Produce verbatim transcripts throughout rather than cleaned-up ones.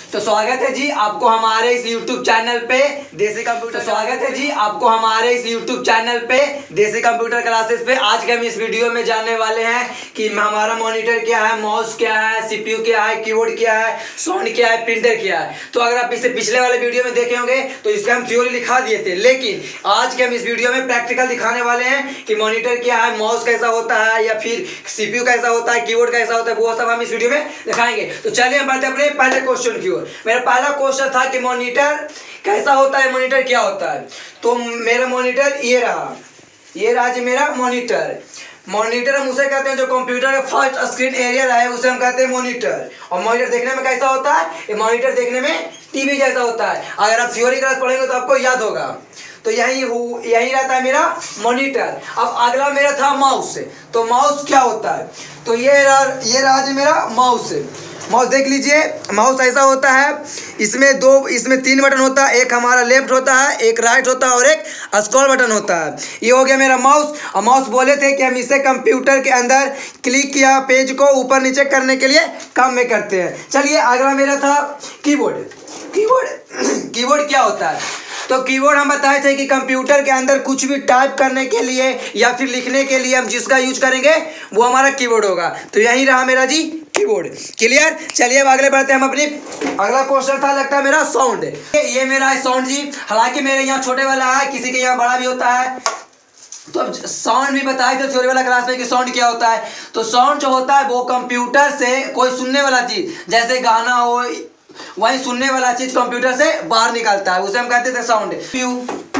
तो स्वागत है जी आपको हमारे इस YouTube चैनल पे देसी कंप्यूटर स्वागत है जी आपको हमारे इस YouTube चैनल पे देसी कंप्यूटर क्लासेस पे। आज के हम इस वीडियो में जानने वाले हैं कि हमारा मॉनिटर क्या है, माउस क्या है, सीपीयू क्या है, कीबोर्ड क्या है, साउंड क्या है, प्रिंटर क्या है। तो अगर आप इससे पिछले वाले वीडियो में देखे होंगे तो इसका हम थ्योरी लिखा दिए थे, लेकिन आज के हम इस वीडियो में प्रैक्टिकल दिखाने वाले हैं कि मॉनिटर क्या है, माउस कैसा होता है या फिर सीपीयू कैसा होता है, कीबोर्ड कैसा होता है, वो सब हम इस वीडियो में दिखाएंगे। तो चलिए हम बढ़ते अपने पहले क्वेश्चन की ओर। मेरा पहला क्वेश्चन था कि मॉनिटर कैसा होता है, मॉनिटर क्या होता है। तो मेरा मॉनिटर ये रहा, ये रहा जी मेरा मॉनिटर। मॉनिटर हम उसे कहते हैं जो कंप्यूटर का फर्स्ट स्क्रीन एरिया रहा है, उसे हम कहते हैं मॉनिटर। और मॉनिटर देखने में कैसा होता है, ये मॉनिटर देखने में टीवी जैसा होता है। अगर आप थ्योरी क्लास पढ़ेंगे तो आपको याद होगा। तो यही यही रहता है मेरा मॉनिटर। अब अगला मेरा था माउस। तो माउस क्या होता है, तो ये रहा ये रहा जी मेरा माउस। माउस देख लीजिए, माउस ऐसा होता है, इसमें दो इसमें तीन बटन होता है, एक हमारा लेफ्ट होता है, एक राइट होता है और एक स्क्रॉल बटन होता है। ये हो गया मेरा माउस। और माउस बोले थे कि हम इसे कंप्यूटर के अंदर क्लिक किया पेज को ऊपर नीचे करने के लिए काम में करते हैं। चलिए अगला मेरा था कीबोर्ड। कीबोर्ड कीबोर्ड क्या होता है, तो कीबोर्ड हम बताए थे कि कंप्यूटर के अंदर कुछ भी टाइप करने के लिए या फिर लिखने के लिए हम जिसका यूज करेंगे वो हमारा कीबोर्ड होगा। तो यही रहा मेरा जी कीबोर्ड। क्लियर। चलिए अब आगे बढ़ते हैं हम अपनी। अगला क्वेश्चन था लगता है मेरा साउंड। ये मेरा है साउंड जी, हालांकि मेरे यहाँ छोटे वाला है, किसी के यहाँ बड़ा भी होता है। तो अब साउंड भी बताए थे थ्योरी वाला क्लास में कि साउंड क्या होता है। तो साउंड जो होता है वो कंप्यूटर से कोई सुनने वाला चीज, जैसे गाना हो, वही सुनने वाला चीज कंप्यूटर से बाहर निकलता है, उसे हम कहते थे साउंड। सीपीयू,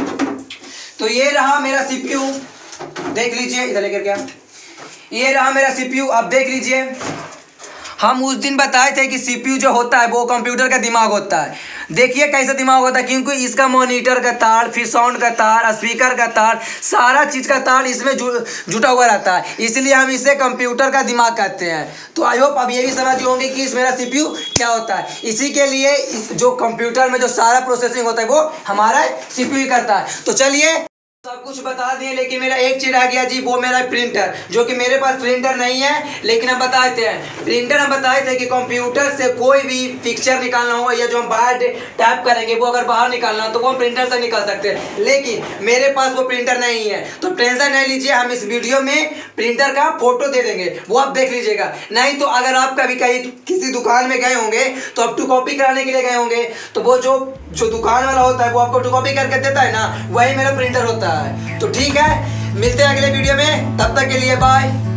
तो ये रहा मेरा सीपीयू, देख लीजिए इधर लेकर क्या, ये रहा मेरा सीपीयू। आप देख लीजिए, हम उस दिन बताए थे कि सीपीयू जो होता है वो कंप्यूटर का दिमाग होता है। देखिए कैसा दिमाग होता है, क्योंकि इसका मॉनिटर का तार, फिर साउंड का तार, स्पीकर का तार, सारा चीज़ का तार इसमें जु, जुटा हुआ रहता है, इसलिए हम इसे कंप्यूटर का दिमाग कहते हैं। तो आई होप अब ये भी समझ होंगे कि इस मेरा सीपीयू क्या होता है। इसी के लिए इस जो कंप्यूटर में जो सारा प्रोसेसिंग होता है वो हमारा सीपीयू ही करता है। तो चलिए सब कुछ बता दिए, लेकिन मेरा एक चीज रह गया जी, वो मेरा प्रिंटर, जो कि मेरे पास प्रिंटर नहीं है। लेकिन हम बताए थे प्रिंटर हम बताए थे कि कंप्यूटर से कोई भी पिक्चर निकालना हो या जो हम बाहर टाइप करेंगे वो अगर बाहर निकालना हो तो वो हम प्रिंटर से निकाल सकते हैं, लेकिन मेरे पास वो प्रिंटर नहीं है। तो टेंशन नहीं लीजिए, हम इस वीडियो में प्रिंटर का फोटो दे देंगे, वो आप देख लीजिएगा। नहीं तो अगर आप कभी कहीं किसी दुकान में गए होंगे तो आप टू कॉपी कराने के लिए गए होंगे, तो वो जो जो दुकान वाला होता है वो आपको टू कॉपी करके देता है ना, वही मेरा प्रिंटर होता है। तो ठीक है, मिलते हैं अगले वीडियो में, तब तक के लिए बाय।